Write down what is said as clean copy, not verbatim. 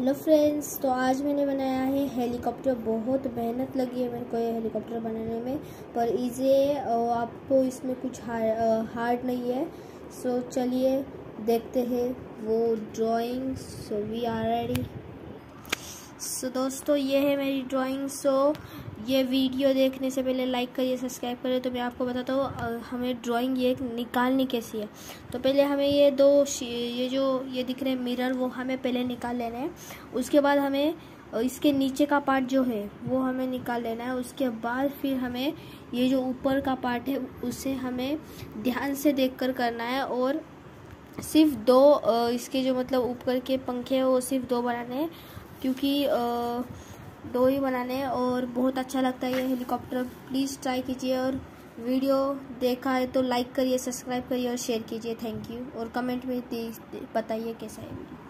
Hello friends, तो आज मैंने बनाया है हेलीकॉप्टर। बहुत मेहनत लगी है मेरे को ये हेलीकॉप्टर बनाने में, पर इजी है और आपको इसमें कुछ हार्ड नहीं है। सो चलिए देखते हैं वो drawing. So we are ready. So दोस्तों, ये है मेरी ड्राइंग। सो ये वीडियो देखने से पहले लाइक करिए, सब्सक्राइब करिए। तो मैं आपको बताता हूँ हमें ड्राइंग ये निकालनी कैसी है। तो पहले हमें ये ये दिख रहे हैं मिरर, वो हमें पहले निकाल लेना है। उसके बाद हमें इसके नीचे का पार्ट जो है वो हमें निकाल लेना है। उसके बाद फिर हमें ये जो ऊपर का पार्ट है उसे हमें ध्यान से देखकर करना है। और सिर्फ दो इसके जो मतलब ऊपर के पंखे हैं वो सिर्फ दो बनाने हैं, क्योंकि दो ही बनाने हैं। और बहुत अच्छा लगता है ये हेलीकॉप्टर। प्लीज़ ट्राई कीजिए, और वीडियो देखा है तो लाइक करिए, सब्सक्राइब करिए और शेयर कीजिए। Thank you. और कमेंट में बताइए कैसा है वीडियो।